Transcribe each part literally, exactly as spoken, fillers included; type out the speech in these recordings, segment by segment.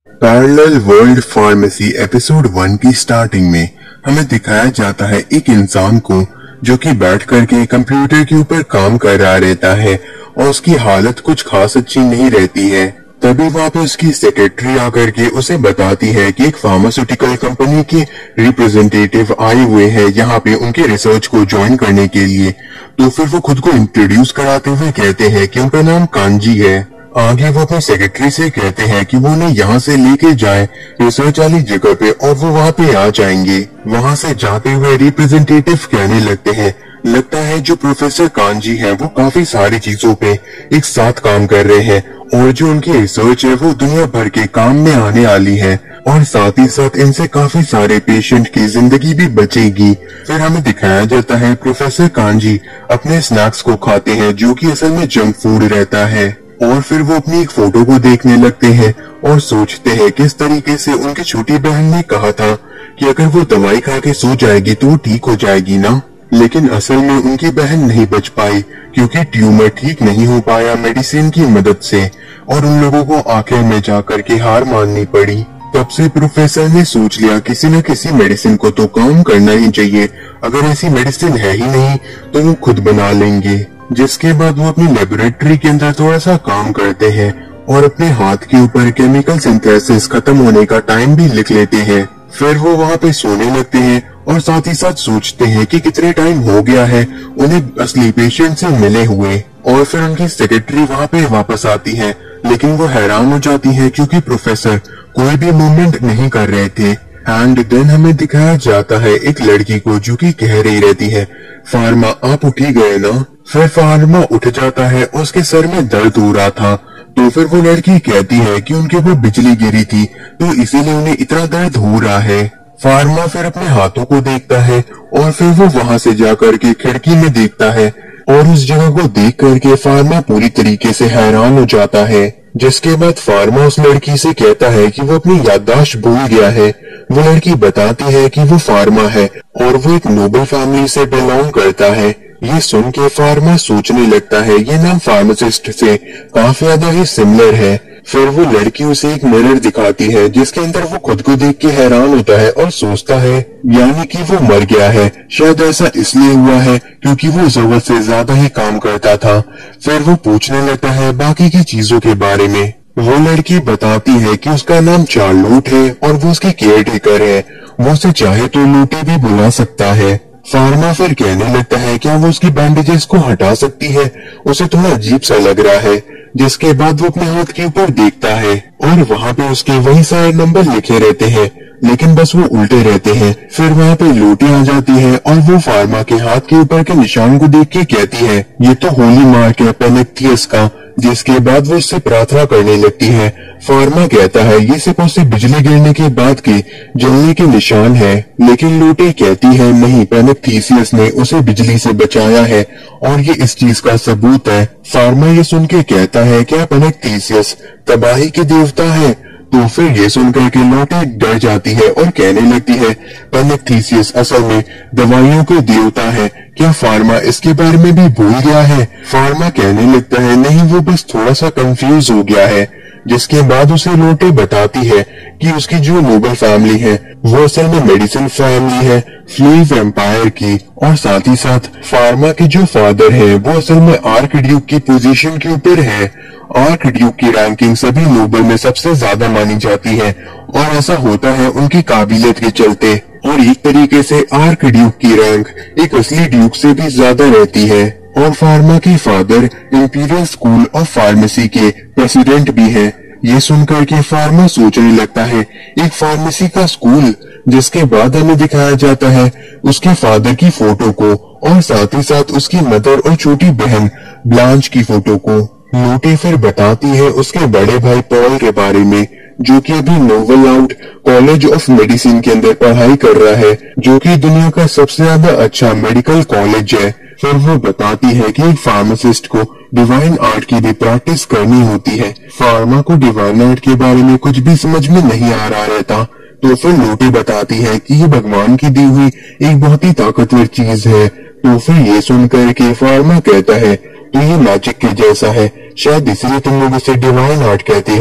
Parallel world pharmacy episode one की starting में हमें दिखाया जाता है एक इंसान को जो कि बैठ करके कंप्यूटर के ऊपर काम कर रहा रहता है और उसकी हालत कुछ खास अच्छी नहीं रहती है। तभी वहाँ पे उसकी सेक्रेटरी आकर के उसे बताती है कि एक फार्मास्यूटिकल कंपनी के रिप्रेजेंटेटिव आए हुए हैं यहाँ पे उनके रिसर्च को ज्वाइन करने के लिए। तो फिर वो खुद को इंट्रोड्यूस कराते हुए कहते हैं कि उनका नाम कांजी है। आगे वो अपने सेक्रेटरी से कहते हैं कि वो उन्हें यहाँ से लेके जाए रिसर्च वाली जगह पे और वो वहाँ पे आ जाएंगे। वहाँ से जाते हुए रिप्रेजेंटेटिव कहने लगते हैं लगता है जो प्रोफेसर कांजी है वो काफी सारी चीजों पे एक साथ काम कर रहे हैं और जो उनकी रिसर्च है वो दुनिया भर के काम में आने वाली है और साथ ही साथ इनसे काफी सारे पेशेंट की जिंदगी भी बचेगी। फिर हमें दिखाया जाता है प्रोफेसर कांजी अपने स्नैक्स को खाते हैं जो कि असल में जंक फूड रहता है और फिर वो अपनी एक फोटो को देखने लगते हैं और सोचते हैं किस तरीके से उनकी छोटी बहन ने कहा था कि अगर वो दवाई खा के सो जाएगी तो वो ठीक हो जाएगी ना, लेकिन असल में उनकी बहन नहीं बच पाई क्योंकि ट्यूमर ठीक नहीं हो पाया मेडिसिन की मदद से और उन लोगों को आखिर में जाकर के हार माननी पड़ी। तब से प्रोफेसर ने सोच लिया किसी न किसी मेडिसिन को तो काम करना ही चाहिए, अगर ऐसी मेडिसिन है ही नहीं तो वो खुद बना लेंगे। जिसके बाद वो अपनी लेबोरेटरी के अंदर थोड़ा सा काम करते हैं और अपने हाथ के ऊपर केमिकल सिंथेसिस खत्म होने का टाइम भी लिख लेते हैं। फिर वो वहाँ पे सोने लगते हैं और साथ ही साथ सोचते हैं कि कितने टाइम हो गया है उन्हें असली पेशेंट से मिले हुए। और फिर उनकी सेक्रेटरी वहाँ पे वापस आती है लेकिन वो हैरान हो जाती है क्योंकि प्रोफेसर कोई भी मूवमेंट नहीं कर रहे थे। एंड देन हमें दिखाया जाता है एक लड़की को जो कि कह रही रहती है फार्मा आप उठ ही गए ना। फिर फार्मा उठ जाता है और उसके सर में दर्द हो रहा था तो फिर वो लड़की कहती है कि उनके ऊपर बिजली गिरी थी तो इसीलिए उन्हें इतना दर्द हो रहा है। फार्मा फिर अपने हाथों को देखता है और फिर वो वहाँ से जाकर के खिड़की में देखता है और उस जगह को देख करके फार्मा पूरी तरीके से हैरान हो जाता है। जिसके बाद फार्मा उस लड़की से कहता है कि वो अपनी याददाश्त भूल गया है। वो लड़की बताती है कि वो फार्मा है और वो एक नोबल फैमिली से बिलोंग करता है। ये सुन के फार्मा सोचने लगता है ये नाम फार्मासिस्ट से काफी ज्यादा ही सिमिलर है। फिर वो लड़की उसे एक मिरर दिखाती है जिसके अंदर वो खुद को देख के हैरान होता है और सोचता है यानी कि वो मर गया है। शायद ऐसा इसलिए हुआ है क्योंकि वो जरूरत से ज्यादा ही काम करता था। फिर वो पूछने लगता है बाकी की चीजों के बारे में। वो लड़की बताती है कि उसका नाम चार्लोट है और वो उसकी केयर टेकर है, वो उसे चाहे तो लूटी भी बुला सकता है। फार्मा फिर कहने लगता है क्या वो उसकी बैंडेजेस को हटा सकती है, उसे थोड़ा अजीब सा लग रहा है। जिसके बाद वो अपने हाथ के ऊपर देखता है और वहाँ पे उसके वही सारे नंबर लिखे रहते हैं लेकिन बस वो उल्टे रहते हैं। फिर वहाँ पे लूटी आ जाती है और वो फार्मा के हाथ के ऊपर के निशान को देख के कहती है ये तो होली मार्क है पेनेक्थियस का। जिसके बाद वो इससे प्रार्थना करने लगती है। फार्मा कहता है ये सिर्फ उससे बिजली गिरने के बाद के जलने के निशान है, लेकिन लूटी कहती है नहीं पेनेक्थियस ने उसे बिजली से बचाया है और ये इस चीज का सबूत है। फार्मा ये सुन के कहता है क्या पेनेक्थियस तबाही के देवता है? तो फिर ये सुनकर के लूटी डर जाती है और कहने लगती है पेनेक्थियस असल में दवाइयों के देवता है। क्या फार्मा इसके बारे में भी भूल गया है? फार्मा कहने लगता है नहीं वो बस थोड़ा सा कंफ्यूज हो गया है। जिसके बाद उसे लूटी बताती है कि उसकी जो नोबल फैमिली है वो असल में मेडिसिन फैमिली है फ्ली वैम्पायर की और साथ ही साथ फार्मा के जो फादर है वो असल में आर्क ड्यूक की पोजीशन के ऊपर है। आर्क ड्यूक की रैंकिंग सभी नोबल में सबसे ज्यादा मानी जाती है और ऐसा होता है उनकी काबिलियत के चलते। और एक तरीके से आर्क ड्यूक की रैंक एक असली ड्यूक से भी ज्यादा रहती है। और फार्मा के father imperial school of pharmacy के प्रेसिडेंट भी हैं। ये सुनकर के फार्मा सोचने लगता है एक फार्मेसी का स्कूल। जिसके बाद हमें दिखाया जाता है उसके फादर की फोटो को और साथ ही साथ उसकी मदर और छोटी बहन ब्लांच की फोटो को। लूटी फिर बताती है उसके बड़े भाई पॉल के बारे में जो कि अभी novel out college of medicine के अंदर पढ़ाई कर रहा है जो कि दुनिया का सबसे ज्यादा अच्छा मेडिकल कॉलेज है। फिर वो बताती है कि एक फार्मासिस्ट को डिवाइन आर्ट की भी प्रैक्टिस करनी होती है। फार्मा को डिवाइन आर्ट के बारे में कुछ भी समझ में नहीं आ रहा रहता तो फिर लूटी बताती है कि ये भगवान की दी हुई एक बहुत ही ताकतवर चीज है। तो फिर ये सुनकर के फार्मा कहता है तो ये मैजिक के जैसा है, शायद इसलिए तुम लोग इसे डिवाइन आर्ट कहते हो।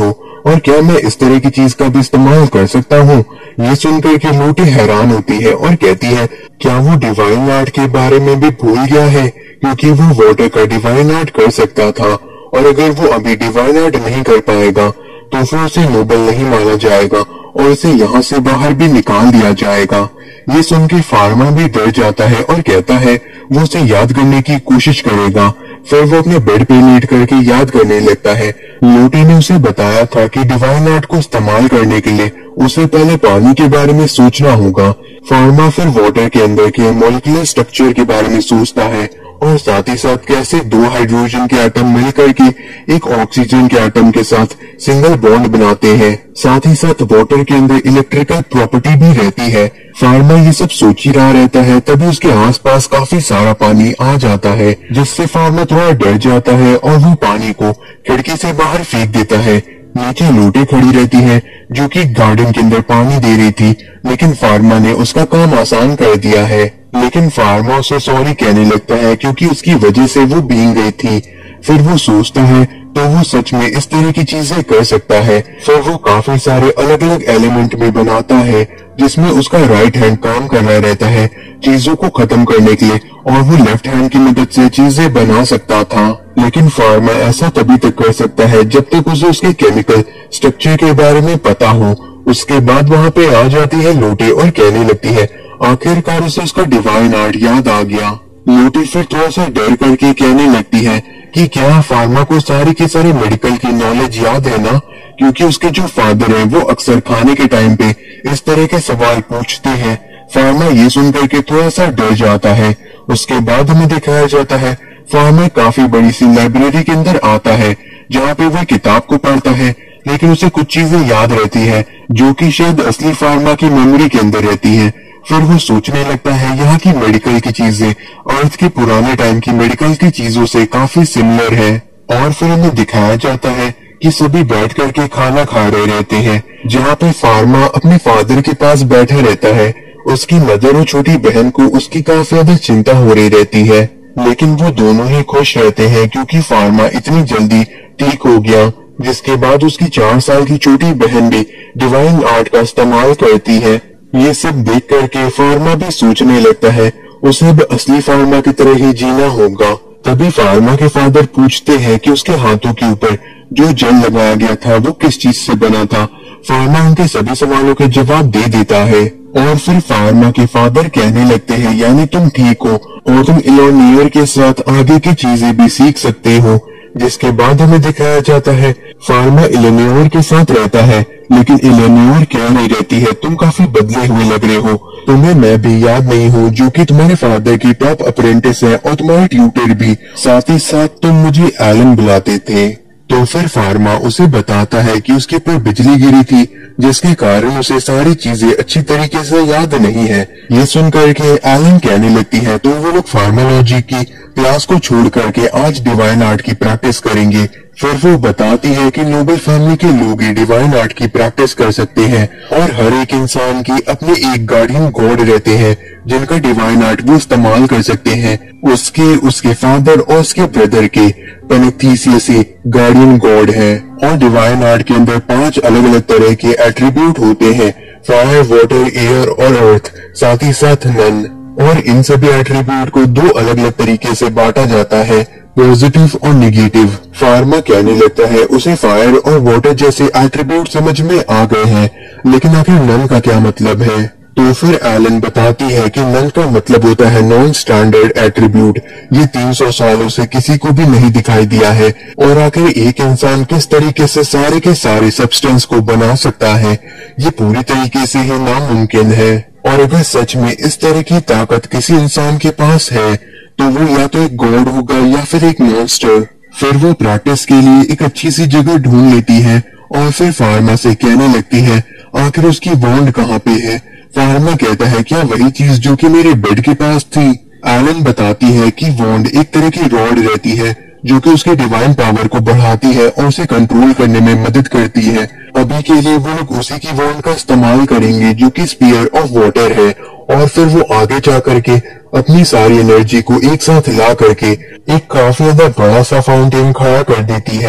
और क्या मैं इस तरह की चीज का भी इस्तेमाल कर सकता हूँ। ये सुनकर के लोटी हैरान होती है और कहती है क्या वो डिवाइन आर्ट के बारे में भी भूल गया है, क्योंकि वो वाटर का डिवाइन आर्ट कर सकता था और अगर वो अभी डिवाइन आर्ट नहीं कर पाएगा तो फिर उसे नोबल नहीं माना जाएगा और उसे यहाँ से बाहर भी निकाल दिया जाएगा। ये सुन के फार्मा भी डर जाता है और कहता है वो उसे याद करने की कोशिश करेगा। फिर वो अपने बेड पे लेट करके याद करने लगता है। लोटी ने उसे बताया था कि डिवाइन आर्ट को इस्तेमाल करने के लिए उसे पहले पानी के बारे में सोचना होगा। फार्मा फिर वाटर के अंदर के मॉलिक्यूलर स्ट्रक्चर के बारे में सोचता है और साथ ही साथ कैसे दो हाइड्रोजन के एटम मिलकर के एक ऑक्सीजन के एटम के साथ सिंगल बॉन्ड बनाते हैं। साथ ही साथ वाटर के अंदर इलेक्ट्रिकल प्रॉपर्टी भी रहती है। फार्मा ये सब सोच ही रहा रहता है, तभी उसके आसपास काफी सारा पानी आ जाता है, जिससे फार्मा थोड़ा डर जाता है और वो पानी को खिड़की से बाहर फेंक देता है। नीचे लोटे खड़ी रहती है जो कि गार्डन के अंदर पानी दे रही थी, लेकिन फार्मा ने उसका काम आसान कर दिया है। लेकिन फार्मा उसे सॉरी कहने लगता है क्योंकि उसकी वजह से वो भीग गई थी। फिर वो सोचता है तो वो सच में इस तरह की चीजें कर सकता है। फिर वो काफी सारे अलग अलग एलिमेंट में बनाता है जिसमें उसका राइट हैंड काम कर रहा रहता है चीजों को खत्म करने के लिए, और वो लेफ्ट हैंड की मदद से चीजें बना सकता था। लेकिन फार्मा ऐसा तभी तक कर सकता है जब तक उसे उसके केमिकल स्ट्रक्चर के बारे में पता हो। उसके बाद वहाँ पे आ जाती है लोटे और कहने लगती है आखिरकार उसे उसका डिवाइन आर्ट याद आ गया। लोटी फिर थोड़ा सा डर करके कहने लगती है कि क्या फार्मा को सारी की सारी मेडिकल की नॉलेज याद है ना, क्योंकि उसके जो फादर हैं वो अक्सर खाने के टाइम पे इस तरह के सवाल पूछते हैं। फार्मा ये सुनकर के थोड़ा सा डर जाता है। उसके बाद हमें दिखाया जाता है फार्मा काफी बड़ी सी लाइब्रेरी के अंदर आता है जहाँ पे वो किताब को पढ़ता है, लेकिन उसे कुछ चीजें याद रहती है जो कि शायद असली फार्मा की मेमोरी के अंदर रहती है। फिर वो सोचने लगता है यहाँ की मेडिकल की चीजें अर्थ के पुराने टाइम की मेडिकल की चीजों से काफी सिमिलर है। और फिर हमें दिखाया जाता है कि सभी बैठ करके खाना खा रहे रहते हैं, जहाँ पे फार्मा अपने फादर के पास बैठा रहता है। उसकी मदर और छोटी बहन को उसकी काफी ज्यादा चिंता हो रही रहती है, लेकिन वो दोनों ही खुश रहते हैं क्योंकि फार्मा इतनी जल्दी ठीक हो गया। जिसके बाद उसकी चार साल की छोटी बहन भी डिवाइन आर्ट का इस्तेमाल करती है। ये सब देख करके फार्मा भी सोचने लगता है उसे अब असली फार्मा की तरह ही जीना होगा। तभी फार्मा के फादर पूछते हैं कि उसके हाथों के ऊपर जो जेल लगाया गया था वो किस चीज से बना था। फार्मा उनके सभी सवालों के जवाब दे देता है और फिर फार्मा के फादर कहने लगते हैं यानी तुम ठीक हो और तुम इलोनियर के साथ आगे की चीजें भी सीख सकते हो। जिसके बाद हमें दिखाया जाता है फार्मा इलेनियोर के साथ रहता है, लेकिन इलेनियोर कह नहीं रहती है तुम काफी बदले हुए लग रहे हो, तुम्हें मैं भी याद नहीं हूँ जो कि तुम्हारे फादर की टॉप अप्रेंटिस है और तुम्हारे ट्यूटर भी, साथ ही साथ तुम मुझे एलन बुलाते थे। तो फिर फार्मा उसे बताता है कि उसके ऊपर बिजली गिरी थी जिसके कारण उसे सारी चीजें अच्छी तरीके से याद नहीं है। ये सुनकर के एलन कहने लगती है तो वो लोग फार्मालॉजी की क्लास को छोड़ करके आज डिवाइन आर्ट की प्रैक्टिस करेंगे। फिर वो बताती है कि नोबल फैमिली के लोग ही डिवाइन आर्ट की प्रैक्टिस कर सकते हैं और हर एक इंसान की अपने एक गार्डियन गॉड रहते हैं जिनका डिवाइन आर्ट वो इस्तेमाल कर सकते हैं। उसके उसके फादर और उसके ब्रदर के पेनेथीसियस गार्डियन गॉड है और डिवाइन आर्ट के अंदर पांच अलग अलग तरह के एट्रीब्यूट होते हैं, फायर, वाटर, एयर और अर्थ, साथ ही साथ नन। और इन सभी एट्रीब्यूट को दो अलग अलग तरीके से बांटा जाता है, पॉजिटिव और निगेटिव। फार्मा कहने लगता है उसे फायर और वाटर जैसे एट्रीब्यूट समझ में आ गए हैं, लेकिन आखिर नन का क्या मतलब है। तो फिर एलन बताती है कि नन का मतलब होता है नॉन स्टैंडर्ड एट्रीब्यूट। ये तीन सौ सालों से किसी को भी नहीं दिखाई दिया है और आखिर एक इंसान किस तरीके से सारे के सारे सब्सटेंस को बना सकता है ये पूरी तरीके से ही नामुमकिन है। और अगर सच में इस तरह की ताकत किसी इंसान के पास है तो वो या तो एक गॉड होगा या फिर एक मॉन्स्टर। फिर वो प्रैक्टिस के लिए एक अच्छी सी जगह ढूंढ लेती है और फिर फार्मा से कहने लगती है आखिर उसकी वॉन्ड कहाँ पे है। फार्मा कहता है क्या वही चीज जो कि मेरे बेड के पास थी। एलन बताती है कि वॉन्ड एक तरह की रॉड रहती है जो कि उसके डिवाइन पावर को बढ़ाती है और उसे कंट्रोल करने में मदद करती है। अभी के लिए वो लोग उसी की वॉन्ड का इस्तेमाल करेंगे जो कि स्पीयर ऑफ वाटर है, और फिर वो आगे जा करके अपनी सारी एनर्जी को एक साथ ला करके एक काफी ज्यादा बड़ा सा फाउंटेन खड़ा कर देती है।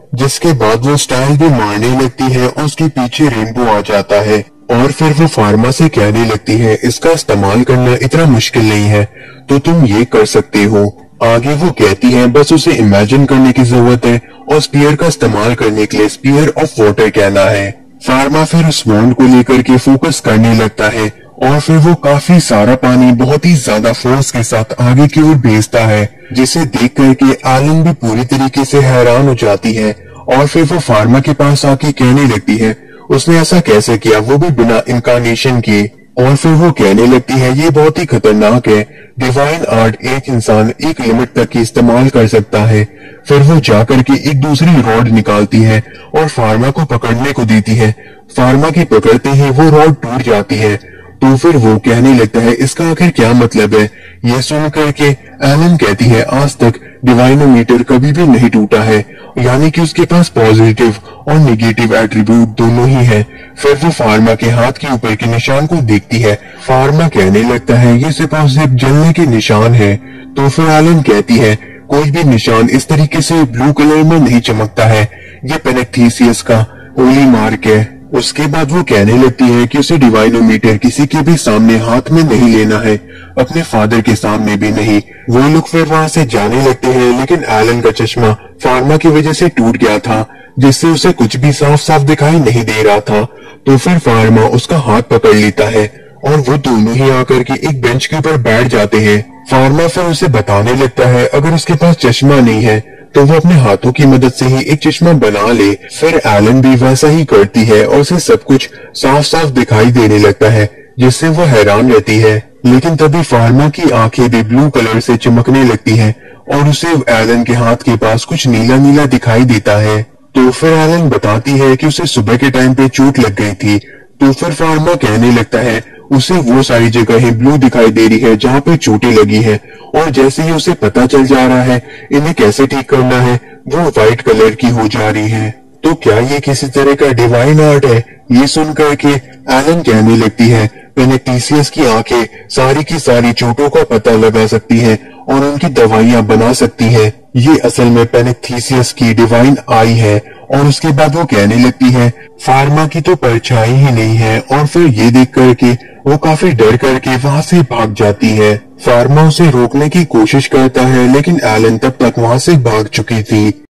जिसके बाद वो स्टाइल भी मारने लगती है और उसके पीछे रेनबो आ जाता है और फिर वो फार्मा से कहने लगती है इसका इस्तेमाल करना इतना मुश्किल नहीं है, तो तुम ये कर सकते हो। आगे वो कहती है बस उसे इमेजिन करने की जरूरत है और स्पीयर का इस्तेमाल करने के लिए स्पीयर ऑफ वाटर कहना है। फार्मा फिर उस वॉन्ड को लेकर के फोकस करने लगता है और फिर वो काफी सारा पानी बहुत ही ज्यादा फोर्स के साथ आगे की ओर भेजता है, जिसे देख करके एलन भी पूरी तरीके से हैरान हो जाती है और फिर वो फार्मा के पास आके कहने लगती है उसने ऐसा कैसे किया, वो भी बिना इनकार्नेशन के। और फिर वो कहने लगती है ये बहुत ही खतरनाक है, डिवाइन आर्ट एक इंसान एक लिमिट तक ही इस्तेमाल कर सकता है। फिर वो जाकर के एक दूसरी रॉड निकालती है और फार्मा को पकड़ने को देती है। फार्मा की पकड़ते ही वो रॉड टूट जाती है, तो फिर वो कहने लगता है इसका आखिर क्या मतलब है। यह सुन करके एलन कहती है आज तक डिवाइनोमीटर कभी भी नहीं टूटा है, यानी कि उसके पास पॉजिटिव और नेगेटिव एट्रीब्यूट दोनों ही है। फिर वो फार्मा के हाथ के ऊपर के निशान को देखती है। फार्मा कहने लगता है ये सिर्फ और सिर्फ जलने के निशान है। तो फिर एलन कहती है कोई भी निशान इस तरीके से ब्लू कलर में नहीं चमकता है, ये पेनेक्थीसियस का होली मार्क है। उसके बाद वो कहने लगती है कि उसे डिवाइनोमीटर किसी के भी सामने हाथ में नहीं लेना है, अपने फादर के सामने भी नहीं। वो लोग फिर वहां से जाने लगते हैं, लेकिन एलन का चश्मा फार्मा की वजह से टूट गया था, जिससे उसे कुछ भी साफ साफ दिखाई नहीं दे रहा था। तो फिर फार्मा उसका हाथ पकड़ लेता है और वो दोनों ही आकर के एक बेंच के ऊपर बैठ जाते हैं। फार्मा फिर उसे बताने लगता है अगर उसके पास चश्मा नहीं है तो वो अपने हाथों की मदद से ही एक चश्मा बना ले। फिर एलन भी वैसा ही करती है और उसे सब कुछ साफ साफ दिखाई देने लगता है, जिससे वो हैरान रहती है। लेकिन तभी फार्मा की आंखें भी ब्लू कलर से चमकने लगती हैं और उसे एलन के हाथ के पास कुछ नीला नीला दिखाई देता है। तो फिर एलन बताती है कि उसे सुबह के टाइम पे चोट लग गई थी। तो फिर फार्मा कहने लगता है उसे वो सारी जगहें ब्लू दिखाई दे रही है जहाँ पे चोटें लगी है, और जैसे ही उसे पता चल जा रहा है इन्हें कैसे ठीक करना है, वो व्हाइट कलर की हो जा रही है। तो क्या ये किसी तरह का डिवाइन आर्ट है? ये सुन करके एलन कहने लगती है पेनेक्टीसियस की आंखें सारी की सारी चोटों का पता लगा सकती है और उनकी दवाइयां बना सकती है। ये असल में पेनेक्टीसियस की डिवाइन आई है। और उसके बाद वो कहने लगती है फार्मा की तो परछाई ही नहीं है, और फिर ये देख करके वो काफी डर करके वहां से भाग जाती है। फार्मा उसे रोकने की कोशिश करता है, लेकिन एलन तब तक वहां से भाग चुकी थी।